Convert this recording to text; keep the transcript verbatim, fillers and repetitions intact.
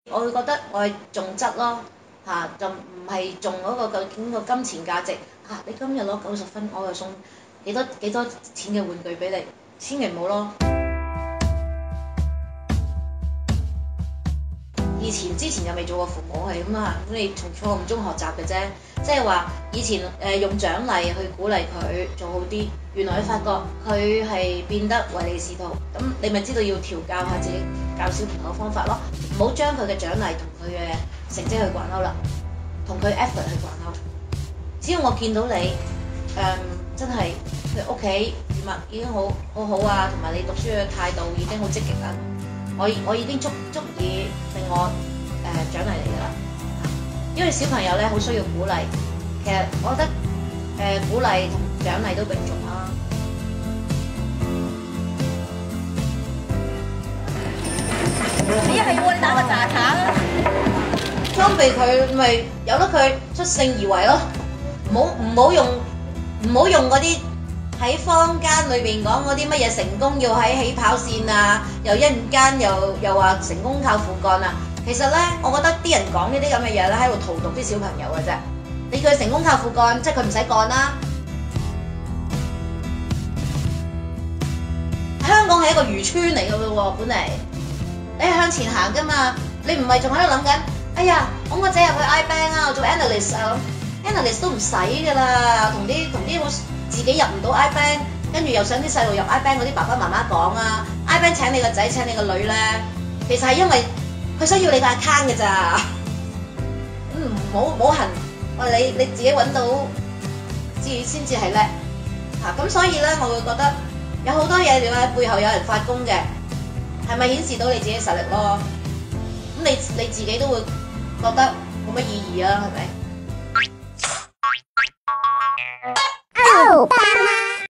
我會覺得我係重質咯，嚇、啊、就唔係重嗰個究竟個金錢價值嚇、啊。你今日攞九十分，我又送幾多幾多錢嘅玩具俾你，千祈唔好咯。以前之前又未做過父母係咁啊，咁你從錯誤中學習嘅啫，即係話以前誒、呃、用獎勵去鼓勵佢做好啲，原來你發覺佢係變得唯利是圖，咁你咪知道要調教下自己教小朋友嘅方法咯，唔好將佢嘅獎勵同佢嘅成績去掛鈎啦，同佢 effort 去掛鈎。只要我見到你誒、嗯、真係佢屋企語文已經好好好啊，同埋你讀書嘅態度已經好積極啦。我我已經足足以令我誒、呃、獎勵你㗎啦，因為小朋友咧好需要鼓勵，其實我覺得誒、呃、鼓勵同獎勵都並重啦。 你一係要我哋打個炸彈啦， 裝備佢咪由得佢出勝而為咯，唔好唔好用唔好用嗰啲。喺坊間裏邊講嗰啲乜嘢成功要喺起跑線啊，又一陣間又又話成功靠父幹啊，其實咧，我覺得啲人講呢啲咁嘅嘢咧，喺度荼毒啲小朋友嘅啫。你叫佢成功靠父幹，即係佢唔使幹啦。香港係一個漁村嚟嘅咯喎，本嚟你係向前行㗎嘛，你唔係仲喺度諗緊，哎呀，我個仔入去 I bank 啊，我做 analyst 啊 ，analyst 都唔使㗎啦，同啲同啲好。自己入唔到 I bank， 跟住又想啲細路入 I bank 嗰啲爸爸媽媽講啊 ，I bank 請你個仔請你個女咧，其實係因為佢需要你個 account 嘅咋，咁唔好唔好痕，我你你自己揾到，至先至係叻嚇，咁所以咧我會覺得有好多嘢你話背後有人發功嘅，係咪顯示到你自己實力咯？咁你你自己都會覺得冇乜意義啊，係咪？